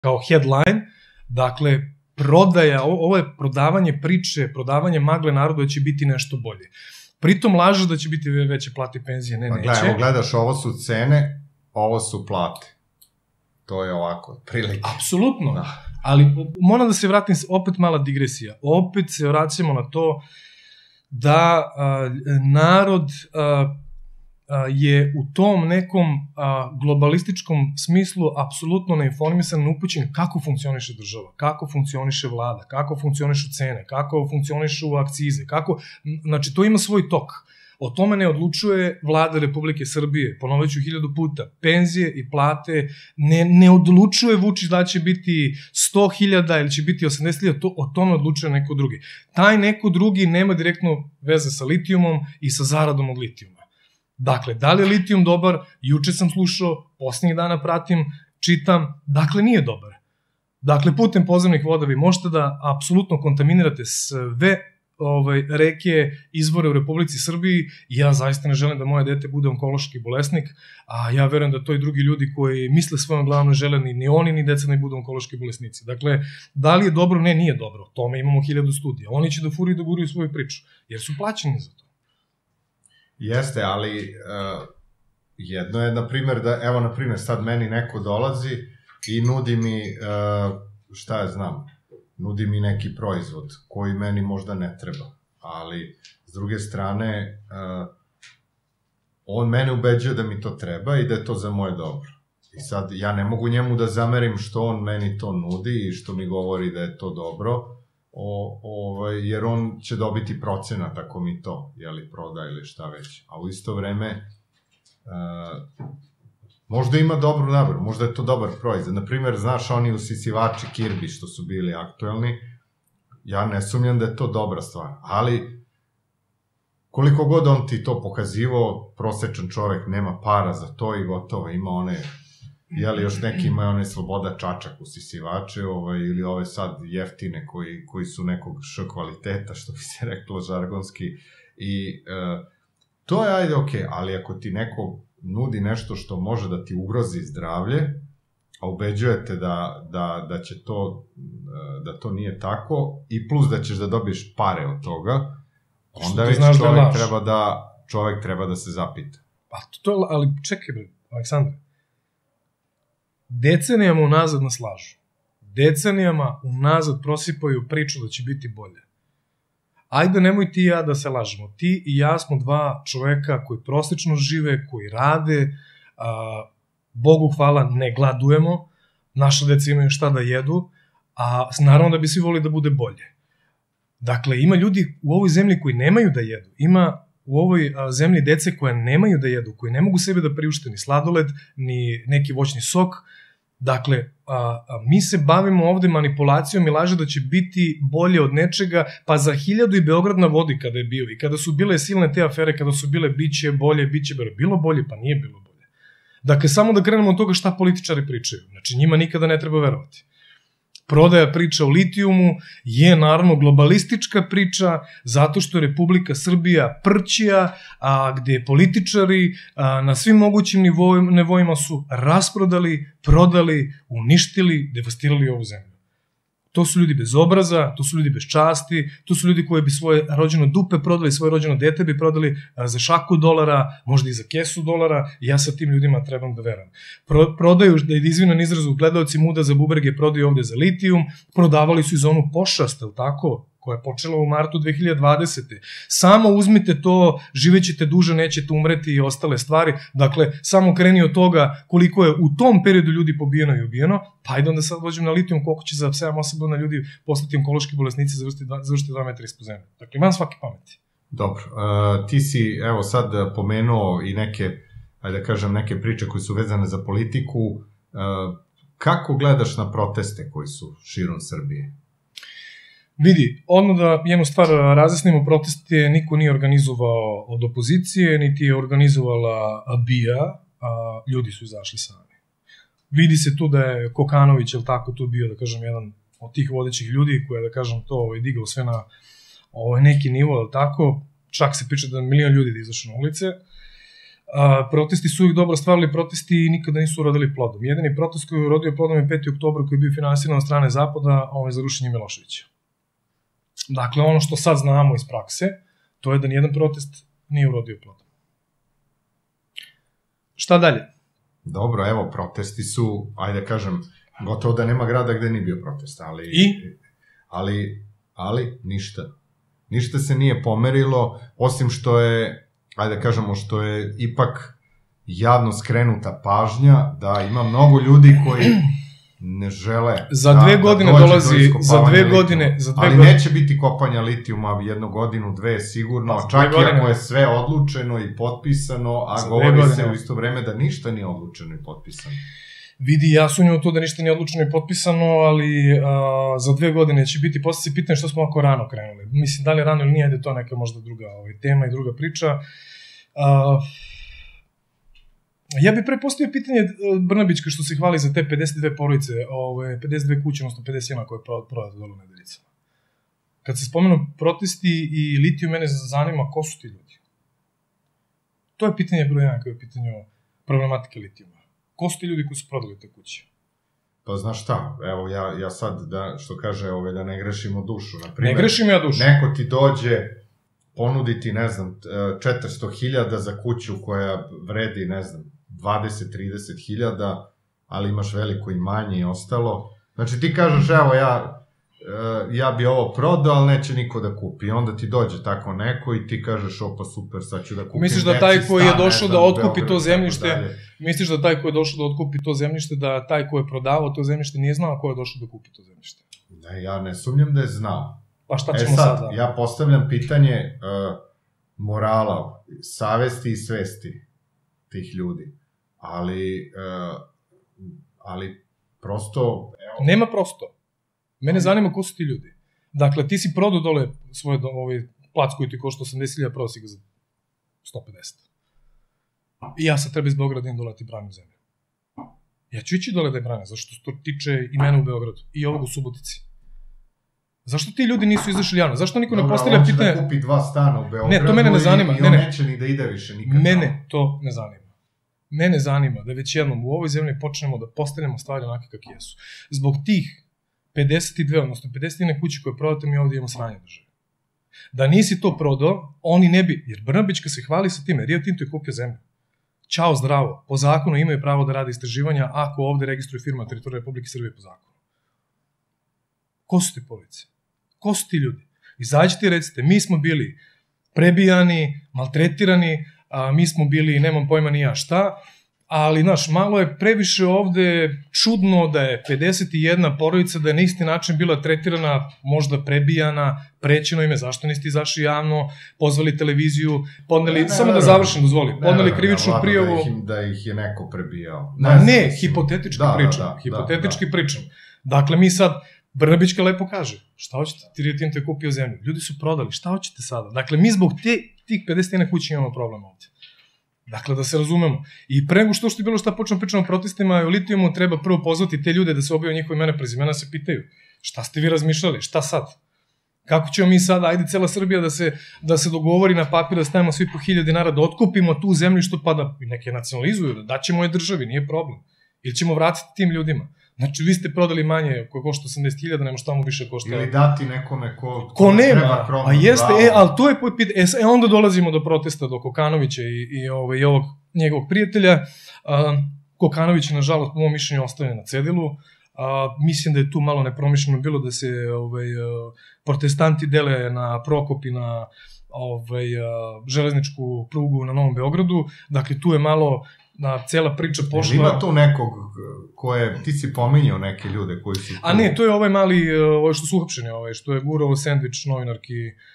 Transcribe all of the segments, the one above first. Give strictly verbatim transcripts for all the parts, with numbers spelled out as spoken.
kao headline, dakle, prodaja, ovo je prodavanje priče, prodavanje magle narodu da će biti nešto bolje. Pritom laže da će biti veće plate i penzije, ne, neće. Gledaj, evo gledaš, ovo su cene, ovo su plate. To je ovako, prilike. Apsolutno, ali moram da se vratim, opet mala digresija, opet se vraćamo na to da narod je u tom nekom globalističkom smislu apsolutno neinformisan, neupućen kako funkcioniše država, kako funkcioniše vlada, kako funkcionišu cene, kako funkcionišu akcize, kako, znači to ima svoj tok. O tome ne odlučuje vlada Republike Srbije, ponovit ću hiljadu puta, penzije i plate ne, ne odlučuje Vučić da će biti sto hiljada ili će biti osamdeset hiljada, to, o tome odlučuje neko drugi. Taj neko drugi nema direktno veze sa litijumom i sa zaradom od litijuma. Dakle, da li je litijum dobar? Juče sam slušao, posljednjih dana pratim, čitam, dakle nije dobar. Dakle, putem podzemnih voda vi možete da apsolutno kontaminirate sve ovaj, reke, izvore u Republici Srbiji i ja zaista ne želim da moje dete bude onkološki bolesnik, a ja verujem da to i drugi ljudi koji misle svojom glavom ne žele ni, ni oni ni deca ne budu onkološki bolesnici. Dakle, da li je dobro? Ne, nije dobro. O tome imamo hiljadu studija. Oni će da furiju da guraju svoju priču, jer su plaćeni za to. Jeste, ali uh, jedno je, na primjer, da, evo, na primjer, sad meni neko dolazi i nudi mi, uh, šta ja znam, nudi mi neki proizvod koji meni možda ne treba, ali s druge strane, uh, on mene ubeđuje da mi to treba i da je to za moje dobro. I sad, ja ne mogu njemu da zamerim što on meni to nudi i što mi govori da je to dobro, O, ovaj, jer on će dobiti procenat ako mi to, jeli, proda ili šta već. A u isto vreme, uh, možda ima dobru nameru, možda je to dobar proizvod. Naprimer, znaš, oni usisivači Kirby što su bili aktuelni, ja ne sumnjam da je to dobra stvar, ali koliko god on ti to pokazivao, prosečan čovek nema para za to i gotovo, ima one... Jeli, još neki imaju one Sloboda čačak usisivače, ovaj, ili ove sad jeftine koji, koji su nekog š kvaliteta, što bi se reklo žargonski. I e, to je, ajde, okej, okay, ali ako ti neko nudi nešto što može da ti ugrozi zdravlje, a ubeđujete da, da, da će to, da to nije tako, i plus da ćeš da dobiješ pare od toga, onda već čovek treba da, čovek treba da se zapita. Pa to, ali čekaj, Aleksandre, decenijama unazad nas lažu. Decenijama unazad prosipaju priču da će biti bolje. Ajde, nemoj ti i ja da se lažemo. Ti i ja smo dva čoveka koji prosječno žive, koji rade, a, Bogu hvala, ne gladujemo, naša deca imaju šta da jedu, a naravno da bi svi volili da bude bolje. Dakle, ima ljudi u ovoj zemlji koji nemaju da jedu. Ima u ovoj a, zemlji dece koje nemaju da jedu, koji ne mogu sebe da priušte ni sladoled, ni neki voćni sok. Dakle, a, a, mi se bavimo ovde manipulacijom i laže da će biti bolje od nečega, pa za hiljadu i Beograd na vodi kada je bio i kada su bile silne te afere, kada su bile biće bolje, biće bolje, bilo bolje, pa nije bilo bolje. Dakle, samo da krenemo od toga šta političari pričaju. Znači, njima nikada ne treba verovati. Prodaja priča o litijumu je naravno globalistička priča zato što je Republika Srbija prćija, a, gde političari a, na svim mogućim nivoima, nivoima su rasprodali, prodali, uništili, devastirali ovu zemlju. To su ljudi bez obraza, to su ljudi bez časti, to su ljudi koji bi svoje rođeno dupe prodali, svoje rođeno dete bi prodali za šaku dolara, možda i za kesu dolara, i ja sa tim ljudima trebam da veram. Pro, prodaju, da je izvinan izrazu, gledalci muda za bubrege prodaju ovde za litijum, prodavali su i za onu pošast, ili tako, koja je počela u martu dve hiljade dvadesete. Samo uzmite to, živećete duže, nećete umreti i ostale stvari. Dakle, samo kreni od toga koliko je u tom periodu ljudi pobijeno i ubijeno, pa ajde onda sad dođem na litijum, koliko će za sedam osam godina ljudi postati onkološki bolesnici, završiti dva metra ispod zemlje. Dakle, van svake pameti. Dobro, uh, ti si, evo, sad pomenuo i neke, ajde da kažem, neke priče koje su vezane za politiku. Uh, kako gledaš na proteste koji su širom Srbije? Vidi, odmah da jednu stvar razjasnimo, proteste niko nije organizovao od opozicije, niti je organizovala B I A, a ljudi su izašli sami. Vidi se tu da je Kokanović, ili tako, tu bio, da kažem, jedan od tih vodećih ljudi koji je, da kažem, to ovaj, digao sve na ovaj, neki nivo, ili tako, čak se priča da milion ljudi da izašli na ulice. A, protesti su uvijek dobro stvar, ali protesti nikada nisu urodili plodom. Jedini protest koji je urodio plodom je peti oktobar koji je bio finansiran od strane Zapada, ovaj, za rušenje Miloševića. Dakle, ono što sad znamo iz prakse, to je da nijedan protest nije urodio plodom. Šta dalje? Dobro, evo, protesti su, ajde kažem, gotovo da nema grada gde nije bio protest, ali... I? Ali, ali, ništa. Ništa se nije pomerilo, osim što je, ajde kažemo, što je ipak javno skrenuta pažnja da ima mnogo ljudi koji ne žele za dve da, godine da dolazi, za dve godine, za dve ali godine. Neće biti kopanja litijuma jednu godinu, dve sigurno, pa, čak i ako je sve odlučeno i potpisano, a govori se u isto vreme da ništa nije odlučeno i potpisano. Vidi, ja sumnjam u to da ništa nije odlučeno i potpisano, ali a, za dve godine će biti, posle se pitanje što smo ovako rano krenuli. Mislim, da li je rano ili nije, da je to neka možda druga ovaj, tema i druga priča. A, ja bih prepostavio pitanje Brnabićka što se hvali za te pedeset dve porodice, ove, pedeset dve kuće, odnosno pedeset jedan koje je prodate dole u Nedeljicama. Kad se spomenu protesti i litijum, mene zanima ko su ti ljudi. To je pitanje broj jedan, kao je pitanje problematike litijuma. Ko su ti ljudi koji su prodali te kuće? Pa znaš šta, evo ja, ja sad, da, što kaže, ove, da ne grešimo dušu. Naprimer, ne grešim ja dušu. Neko ti dođe ponuditi, ne znam, četiristo hiljada za kuću koja vredi, ne znam, dvadeset do trideset hiljada, ali imaš veliko imanje i ostalo. Znači ti kažeš, evo ja, ja bi ovo prodao, ali neće niko da kupi. I onda ti dođe tako neko i ti kažeš, opa super, sad ću da kupim. Misliš da taj koji je došao da otkupi to zemljište, misliš da taj koji je došao da otkupi to zemljište, da taj koji je prodavao to zemljište nije znao ko je došao da kupi to zemljište? Ne, ja ne sumnjam da je znao. Pa šta ćemo e sad, sada? Ja postavljam pitanje uh, morala, savesti i svesti tih ljudi. Ali, uh, ali prosto... Evo... Nema prosto. Mene zanima ko su ti ljudi. Dakle, ti si prodao dole svoj ovaj, plac koji ti košta osamdeset hiljada, prodao si ga za sto pedeset. I ja sad treba iz Beograda im dole ti branim zemlju. Ja ću ići dole da je branim, zašto se to tiče i mene u Beogradu, i ovog u Subotici. Zašto ti ljudi nisu izašli javno? Zašto niko ne postavlja pitanje... Dobro, on će da kupi dva stana u Beogradu ne, to mene ne zanima. i, i on ne, neće ni da ide više nikad. Mene to ne zanima. Mene zanima da već jednom u ovoj zemlji počnemo da postavljamo stvari onake kakve jesu. Zbog tih pedeset dve, odnosno pedeset jedna kuće koje prodate, mi ovdje imamo sranje države. Da nisi to prodao, oni ne bi, jer Brnabićka se hvali sa time, Rio Tinto je kupio zemlju. Ćao, zdravo. Po zakonu imaju pravo da rade istraživanja ako ovde registruju firma na teritoriju Republike Srbije po zakonu. Ko su ti police? Ko su ti ljudi? Izađite i recite, mi smo bili prebijani, maltretirani, a mi smo bili, nemam pojma ni ja šta, ali, znaš, malo je previše ovde čudno da je pedeset jedna porodica, da je na isti način bila tretirana, možda prebijana, prećeno ime, zašto niste izašli javno, pozvali televiziju, podneli, samo da završim, dozvoli, podneli krivičnu prijavu. Da ih je neko prebijao. Ne, hipotetički pričam, hipotetički pričam. Dakle, mi sad, Brnabićka lepo kaže, šta hoćete, ti Rio Tinto je kupio zemlju, ljudi su prodali, šta hoćete sada? Dakle, mi zbog te, tih pedeset jedna kuće imamo problem ovde. Dakle, da se razumemo. I pre nego što što je bilo šta počnemo pričamo o protestima i o litijumu, treba prvo pozvati te ljude da se objave njihove imena, prezimena, se pitaju šta ste vi razmišljali, šta sad? Kako ćemo mi sada, ajde cela Srbija da se, da se dogovori na papir, da stavimo svi po hiljadu dinara, da otkupimo tu zemlju što pa da neke nacionalizuju, da daćemo je državi, nije problem. Ili ćemo vratiti tim ljudima. Znači, vi ste prodali manje koje košta osamdeset hiljada, nemo šta mu više košta. Ili dati nekome ko, ko, ko nema, a jeste, e, ali to je pitanje, e, onda dolazimo do protesta, do Kokanovića i, i, ove, i ovog njegovog prijatelja. A, Kokanović je, nažalost, po mojom mišljenju, ostavljen na cedilu. A, mislim da je tu malo nepromišljeno bilo da se ovaj, protestanti dele na Prokop i na ovaj, železničku prugu na Novom Beogradu. Dakle, tu je malo na cela priča pošla... Ima tu nekog koje, ti si pominjao neke ljude koji su... Tu... A ne, to je ovaj mali, ovaj što su uhapšeni, ovaj što je gurao sendvič novinarki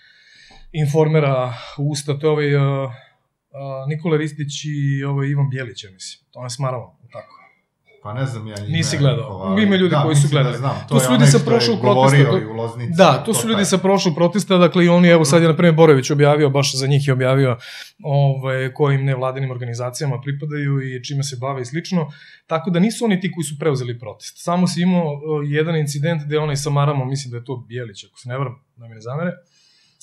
Informera u usta, to je ovaj uh, uh, Nikola Ristić i ovaj Ivan Bjelić, ja mislim. To je Smarava, tako. Pa ne znam ja njih. Nisi gledao. Ali... Ima ljudi da, koji su gledali. Da znam. To, to su ljudi sa prošlog protesta. To... Da, to su to ljudi taj. sa prošlog protesta, dakle i oni, evo sad je na primjer Borović objavio, baš za njih je objavio ovaj, kojim nevladinim organizacijama pripadaju i čime se bave i slično. Tako da nisu oni ti koji su preuzeli protest. Samo si imao jedan incident gde onaj sa Maramom, mislim da je to Bjelić, ako se ne varam, da mi ne zamere,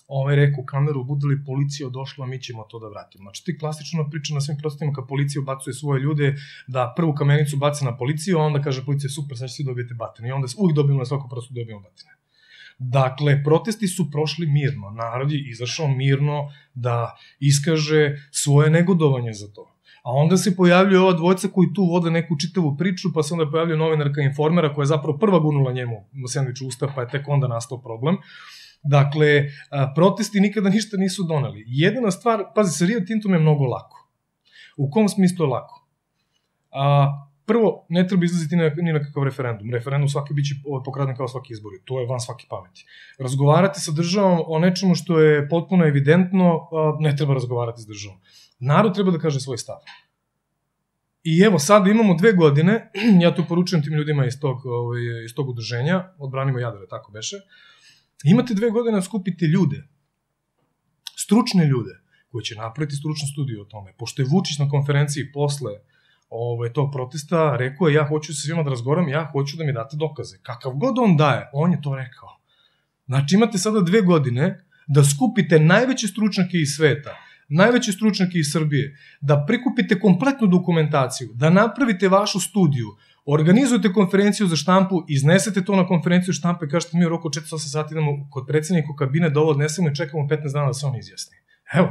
ovaj rekao u kameru, bude li policija došla, mi ćemo to da vratimo. Znači, ti klasično priča na svim prostorima kad policija ubacuje svoje ljude, da prvu kamenicu baci na policiju, a onda kaže policija, super, sad će svi dobijete batine. I onda uvijek dobijemo na svako prosto dobijemo batine. Dakle, protesti su prošli mirno. Narod je izašao mirno da iskaže svoje negodovanje za to. A onda se pojavljuje ova dvojca koji tu vode neku čitavu priču, pa se onda pojavljuje novinarka Informera koja je zapravo prva gurnula njemu sendvič u usta, pa je tek onda nastao problem. Dakle, protesti nikada ništa nisu doneli. Jedina stvar, pazi, sa Rio Tintom je mnogo lako. U kom smislu je lako? A, prvo, ne treba izlaziti ni na kakav referendum. Referendum svaki biće pokraden kao svaki izbori. To je van svaki pameti. Razgovarati sa državom o nečemu što je potpuno evidentno, ne treba razgovarati s državom. Narod treba da kaže svoj stav. I evo, sad imamo dve godine, ja to poručujem tim ljudima iz tog, iz tog udruženja, Odbranimo Jadar, tako beše, imate dve godine da skupite ljude, stručne ljude, koji će napraviti stručnu studiju o tome. Pošto je Vučić na konferenciji posle ovaj, tog protesta rekao je, ja hoću sa svima da razgovaram, ja hoću da mi date dokaze. Kakav god on daje, on je to rekao. Znači, imate sada dve godine da skupite najveće stručnjake iz sveta, najveće stručnjake iz Srbije, da prikupite kompletnu dokumentaciju, da napravite vašu studiju, organizujete konferenciju za štampu, iznesete to na konferenciju štampe i kažete mi u roku četrdeset osam sati idemo kod predsjednika u kabine da ovo odnesemo i čekamo petnaest dana da se on izjasni. Evo.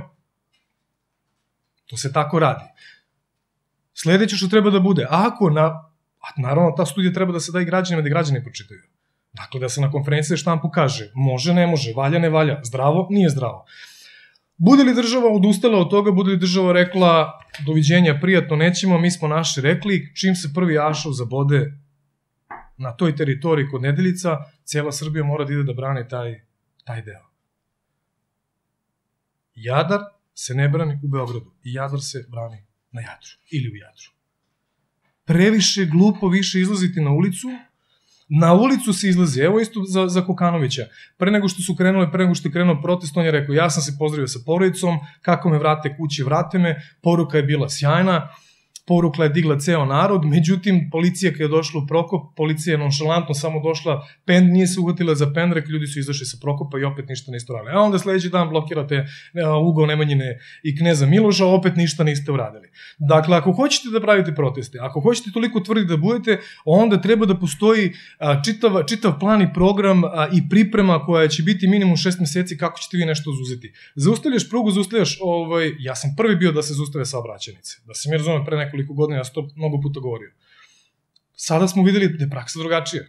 To se tako radi. Sledeće što treba da bude, ako na, a naravno ta studija treba da se da i građanima, da i građani pročitaju. Dakle, da se na konferenciji za štampu kaže može, ne može, valja, ne valja, zdravo, nije zdravo. Bude li država odustala od toga, bude li država rekla doviđenja, prijatno, nećemo, mi smo naši rekli, čim se prvi ašov zabode na toj teritoriji kod Nedeljica, cijela Srbija mora da ide da brani taj, taj deo. Jadar se ne brani u Beogradu i Jadar se brani na Jadru ili u Jadru. Previše glupo više izlaziti na ulicu. Na ulicu se izlazi, evo isto za, za Kokanovića. Pre nego što su krenule, pre nego što je krenuo protest, on je rekao, ja sam se pozdravio sa porodicom, kako me vrate kući, vrate me, poruka je bila sjajna, poruka je digla ceo narod, međutim, policija kada je došla u Prokop, policija je nonšalantno samo došla, pend, nije se uhvatila za pendrek, ljudi su izašli sa Prokopa i opet ništa niste uradili. A onda sledeći dan blokirate ugao Nemanjine i kneza Miloša, opet ništa niste uradili. Dakle, ako hoćete da pravite proteste, ako hoćete toliko tvrdi da budete, onda treba da postoji čitav, čitav plan i program i priprema koja će biti minimum šest meseci kako ćete vi nešto uzeti. Zaustavljaš prugu, zaustavljaš, ovaj, ja sam prvi bio da se zaustave saobraćajnice, da se mi razume pre nekoliko godina, ja sam to mnogo puta govorio. Sada smo videli da je praksa drugačija.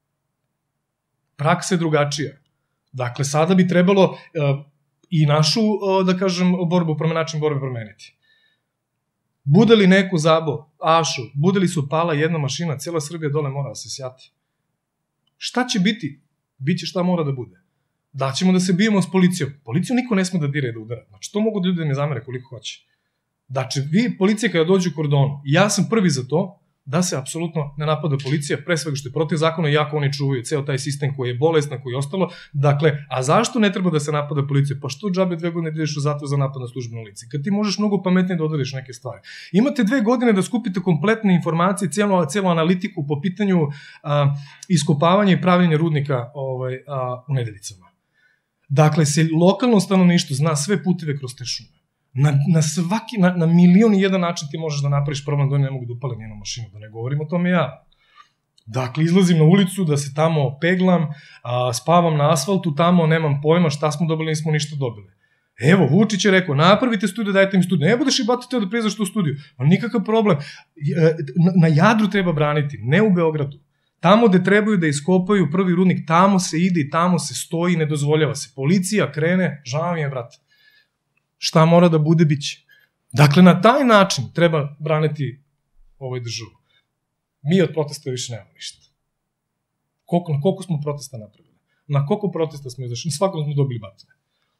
Praksa je drugačija. Dakle, sada bi trebalo uh, i našu, uh, da kažem, borbu, način borbe promeniti. Bude li neko zabo, ašu, bude li su pala jedna mašina, cijela Srbija dole mora da se sjati. Šta će biti? Biće šta mora da bude. Da ćemo da se bijemo s policijom. Policiju niko ne sme da dira i da udara. Znači, to mogu da ljudi da mi zamere koliko hoće. Znači, vi, policija kada dođe u kordonu, ja sam prvi za to da se apsolutno ne napada policija, pre svega što je protiv zakona, iako oni čuvaju ceo taj sistem koji je bolestan, koji je ostalo. Dakle, a zašto ne treba da se napada policija? Pa što džabe dve godine ideš u zatvor za napad na službeno lice? Kad ti možeš mnogo pametnije da odrediš neke stvari. Imate dve godine da skupite kompletne informacije, cijelu, cijelu analitiku po pitanju a, iskopavanja i pravljenja rudnika ovaj, a, u Nedeljicama. Dakle, se lokalno stanovništvo zna sve puteve kroz te šume. Na, na svaki, na, na milion i jedan način ti možeš da napraviš problem da oni ne mogu da upale njenu mašinu, da ne govorim o tome ja. Dakle, izlazim na ulicu da se tamo peglam, a, spavam na asfaltu tamo, nemam pojma šta smo dobili, nismo ništa dobili. Evo, Vučić je rekao, napravite studiju, dajte mi studiju. Ne budeš i bati teo da prizaš tu studiju. Pa nikakav problem. Na, na Jadru treba braniti, ne u Beogradu. Tamo gde trebaju da iskopaju prvi rudnik, tamo se ide i tamo se stoji, ne dozvoljava se. Policija krene, žao mi je, brate. Šta mora da bude, bit će. Dakle, na taj način treba braniti ovaj državu. Mi od protesta više nemamo ništa. Koliko, na koliko smo protesta napravili? Na koliko protesta smo izašli? Na svakom smo dobili batine.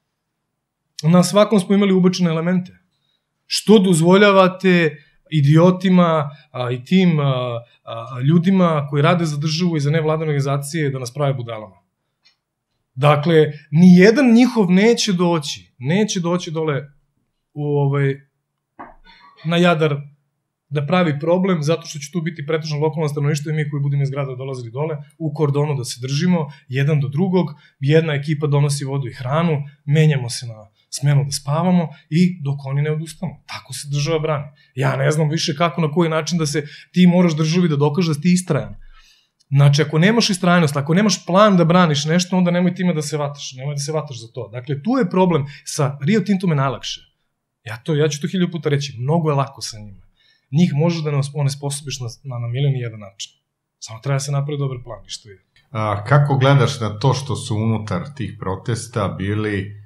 Na svakom smo imali ubačene elemente. Što dozvoljavate idiotima a, i tim a, a, ljudima koji rade za državu i za nevladane organizacije da nas prave budalama? Dakle, nijedan njihov neće doći, neće doći dole u, ovaj, na Jadar da pravi problem zato što će tu biti pretežno lokalno stanovništvo i mi koji budemo iz grada dolazili dole u kordonu da se držimo jedan do drugog, jedna ekipa donosi vodu i hranu, menjamo se na smenu da spavamo i dok oni ne odustanu. Tako se država brani. Ja ne znam više kako, na koji način da se ti moraš državi da dokažeš da si ti istrajan. Znači, ako nemaš istrajnost, ako nemaš plan da braniš nešto, onda nemoj time da se vataš, nemoj da se vataš za to. Dakle, tu je problem. Sa Rio Tintom je najlakše. Ja, to, ja ću to hilju puta reći, mnogo je lako sa njima. Njih možeš da ne onesposobiš na, na, na milion i jedan način. Samo treba se napraviti dobar plan, ništa je. A, kako gledaš na to što su unutar tih protesta bili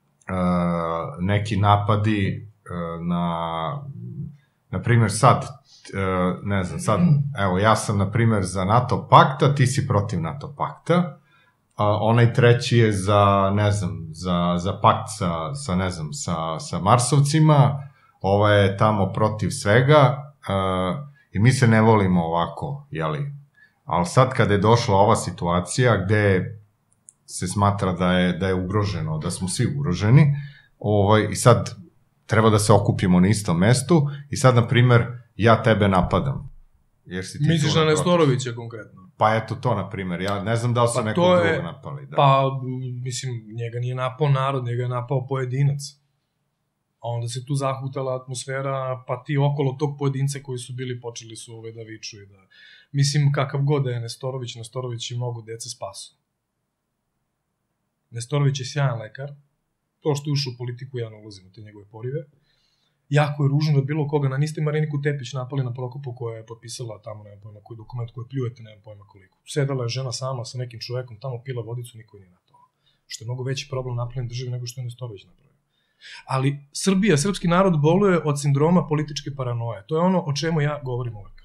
a, neki napadi a, na, na primjer sad, a, ne znam, sad, evo, ja sam na primjer za NATO pakta, ti si protiv NATO pakta, a onaj treći je za, ne znam, za, za pakt sa, sa, ne znam, sa, sa Marsovcima, ova je tamo protiv svega uh, i mi se ne volimo ovako, jeli? Ali sad kada je došla ova situacija gde se smatra da je, da je ugroženo, da smo svi ugroženi, ovaj, i sad treba da se okupimo na istom mestu i sad, na primer, ja tebe napadam. Jer si ti misliš na Nestorovića konkretno? Pa eto to, na primer, ja ne znam da li su pa nekog drugog napali. Da. Pa, mislim, njega nije napao narod, njega je napao pojedinac. A onda se tu zahutala atmosfera, pa ti okolo tog pojedinca koji su bili počeli su ove da viču i da... Mislim, kakav god da je Nestorović, Nestorović je mnogo dece spasu. Nestorović je sjajan lekar, to što je ušao u politiku, ja ne ulazim u te njegove porive. Jako je ružno da bilo koga, na niste Mariniku Tepić napali na Prokopu koja je potpisala tamo, ne znam, koji dokument koji pljujete, ne znam pojma koliko. Sedala je žena sama sa nekim čovekom, tamo pila vodicu, niko je nije na to. Što je mnogo veći problem napravljen državi nego što je Nestorović napravio. Ali Srbija, srpski narod boluje od sindroma političke paranoje. To je ono o čemu ja govorim uvek.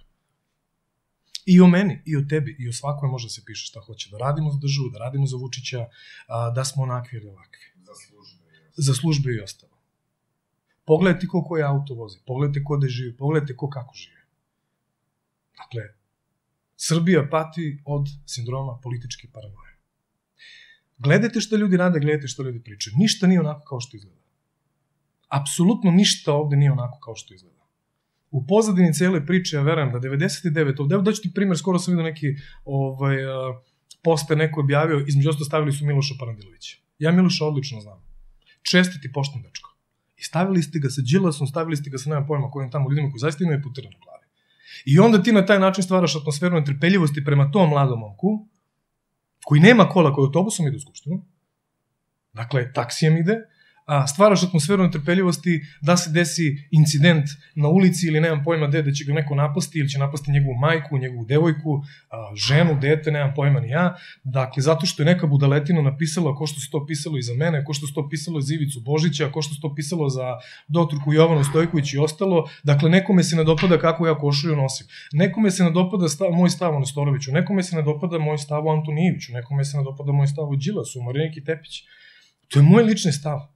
I o meni, i o tebi, i o svakome može se piše šta hoće. Da radimo za državu, da radimo za Vučića, da smo onakvi ili ovakvi. Za službe i ostalo. Za službe i ostalo. Pogledajte ko koje auto vozi, pogledajte ko gde živi, pogledajte ko kako živi. Dakle, Srbija pati od sindroma političke paranoje. Gledajte šta ljudi rade, gledajte šta ljudi pričaju. Ništa nije onako kao što izgleda. Apsolutno ništa ovde nije onako kao što izgleda. U pozadini cele priče, ja verujem da devedeset devet, ovde daću ti primjer, skoro sam vidio neki ovaj, poster neko objavio, između ostalo stavili su Miloša Parandilovića. Ja Miloša odlično znam. Čestiti pošten dečko. I stavili ste ga sa Đilasom, stavili ste ga sa nema pojma kojim tamo ljudima koji zaista imaju putere na glavi. I onda ti na taj način stvaraš atmosferu netrpeljivosti prema tom mladom momku, koji nema kola, koji autobusom ide u skupštinu, dakle, taksijem ide, a stvaraš atmosferu netrpeljivosti da se desi incident na ulici ili nemam pojma gde, da će ga neko napasti ili će napasti njegovu majku, njegovu devojku, ženu, dete, nemam pojma ni ja. Dakle, zato što je neka budaletina napisala ko što se to pisalo i za mene, ko što se to pisalo za Ivicu Božića, ko što se to pisalo za doktorku Jovanu Stojković i ostalo. Dakle, nekome se ne dopada kako ja košulju nosim. Nekome se ne dopada stav, moj stav o Nestoroviću, nekome se ne dopada moj stav o Antonijeviću, nekome se ne dopada moj stav o Đilasu, o Mariniki Tepić. To je moj lični stav.